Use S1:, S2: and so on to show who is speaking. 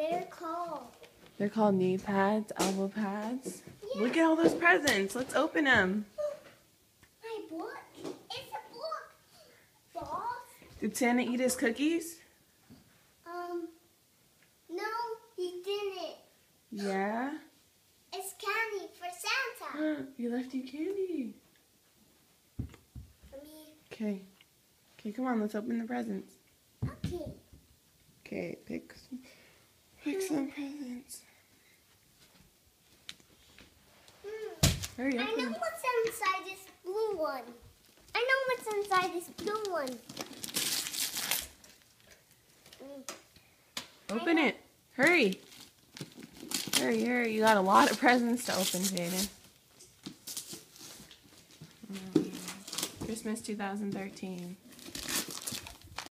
S1: They're called.
S2: They're called knee pads, elbow pads.
S1: Yeah.
S2: Look at all those presents. Let's open them.
S1: My book? It's a book. Boss?
S2: Did Santa eat his cookies?
S1: No, he didn't.
S2: Yeah?
S1: It's candy for Santa.
S2: He left you candy.
S1: For me.
S2: Okay. Okay, come on. Let's open the presents.
S1: Okay.
S2: Okay, pick some presents. Hurry up.
S1: I know what's inside this blue one. I know what's inside this blue one.
S2: Open it. Hurry. Hurry, hurry. You got a lot of presents to open, Jaden. Christmas 2013.